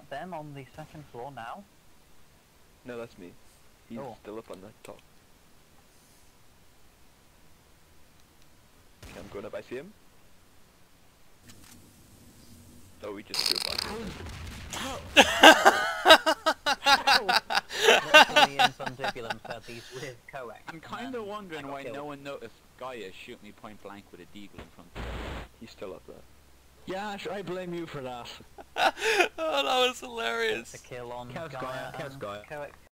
that them on the second floor now? No, that's me. He's still up on the top. Okay, I'm going up. I see him. Oh, we just threw a bug. I'm kind of wondering why no one noticed Gaia shoot me point blank with a deagle in front of him. He's still up there. Yeah, I blame you for that. Oh, that was hilarious. It's a kill on Chaos Gaia. Gaia.